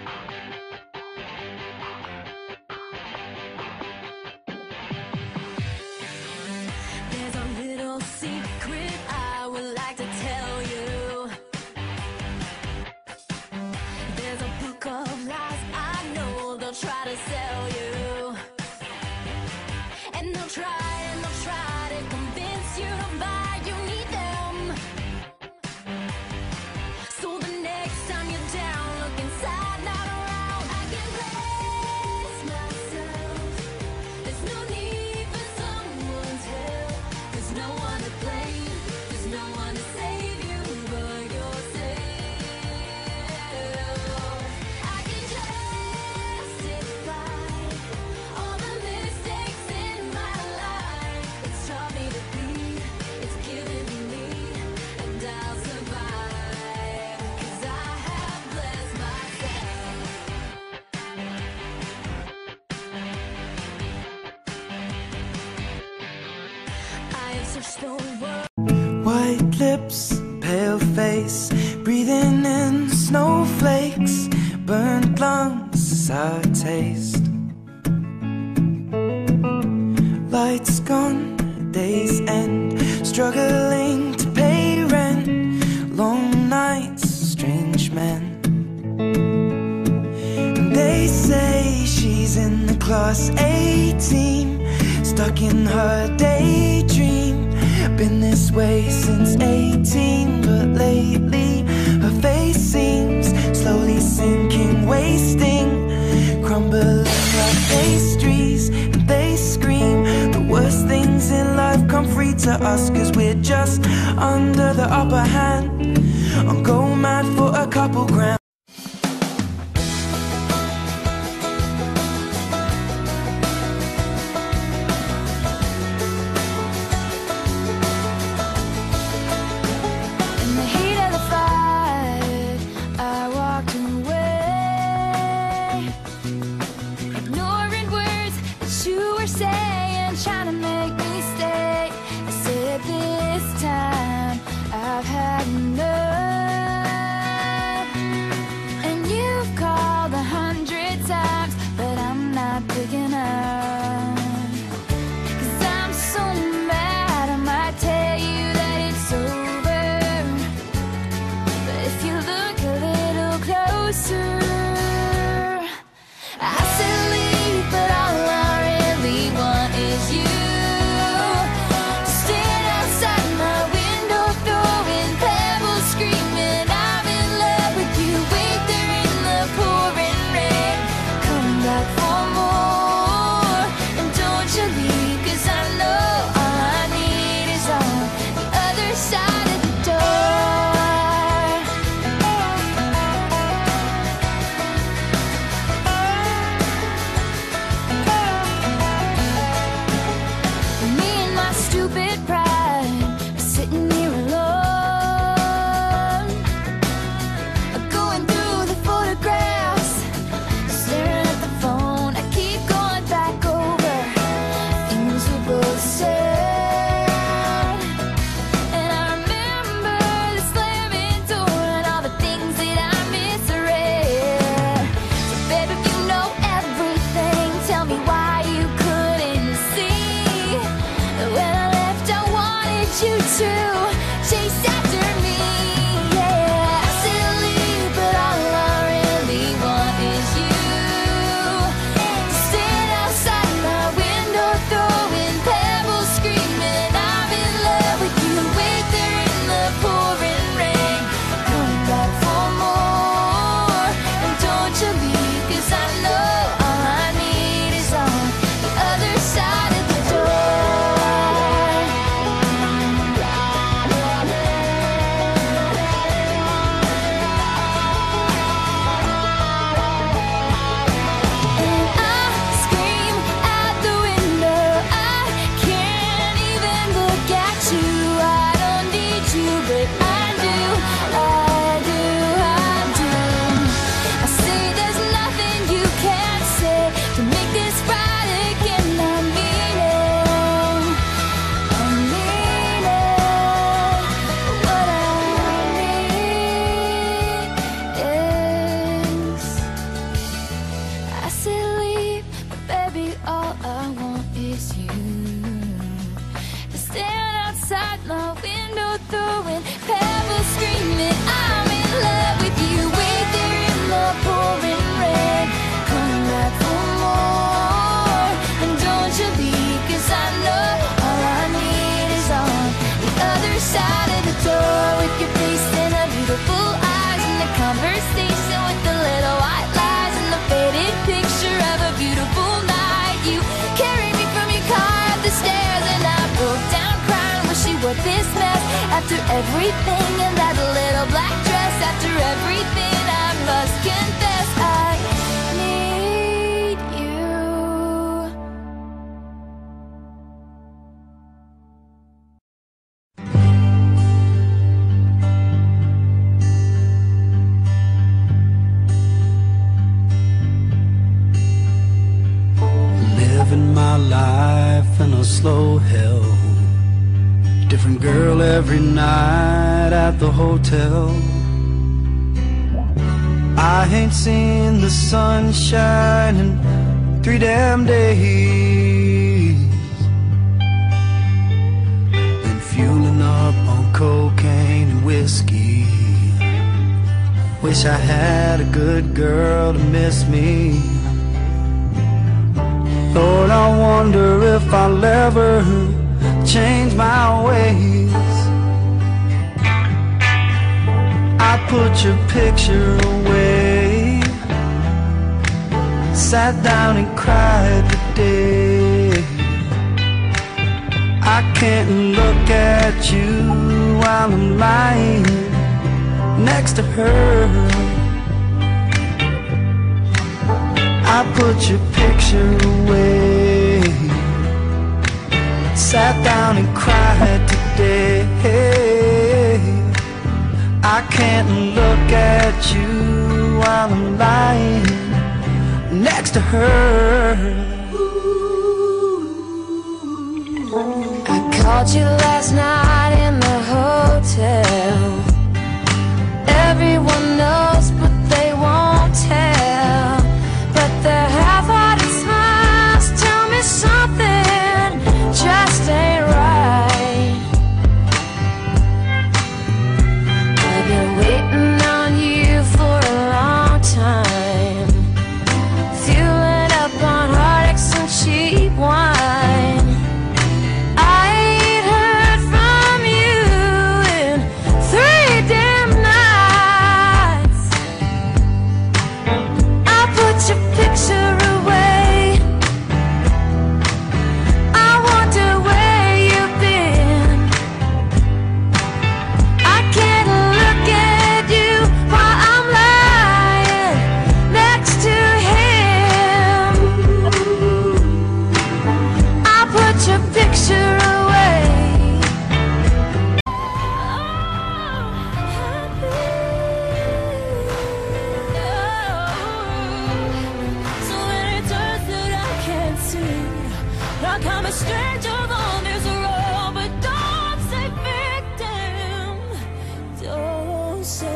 There's a little secret I would like to tell you. There's a book of lies I know they'll try to sell you. And they'll try to convince you to buy. You need them. So the next time you're down, look inside, not around. I can bless myself. There's no need for someone's help. There's no one to blame. There's no one to save you but yourself. I can justify all the mistakes in my life. It's taught me to be, it's given me lead, and I'll survive. 'Cause I have blessed myself. I have searched the world. White lips, pale face, breathing in snowflakes, burnt lungs as I taste. Lights gone, days end, struggling to pay rent, long nights, strange men. And they say she's in the class A team, stuck in her daydream. Been this way since 18, but lately her face seems slowly sinking, wasting, crumbling like pastries. And they scream the worst things in life come free to us, 'cause we're just under the upper hand. I'm going mad for a couple grand. In the heat of the fight, I walked away, ignoring words that you were saying, trying to make me stay. I said this time I've had enough. conversation with the little white lies and the faded picture of a beautiful night. You carried me from your car up the stairs, and I broke down crying, wish you were this mess. After everything in that little black dress, after everything, I must confess I need you. Living my life in a slow hell. Different girl every night at the hotel. I ain't seen the sunshine in 3 damn days. Been fueling up on cocaine and whiskey. Wish I had a good girl to miss me. Lord, I wonder if I'll ever change my ways. I put your picture away, sat down and cried today. I can't look at you while I'm lying next to her. I put your picture away, sat down and cried today. I can't look at you while I'm lying next to her. I called you last night in the hotel. Everyone knows but they won't tell. But the half-hearted smiles tell me something just ain't right. I've been waiting on you for a long time, fueling up on heartaches and cheap wine. I ain't heard from you in 3 damn nights. I put your picture away, I wonder where you've been. I can't look at you while I'm lying next to him. I put your picture away. So many turns that I can't see, like I'm a stranger on this road. But don't say victim, don't say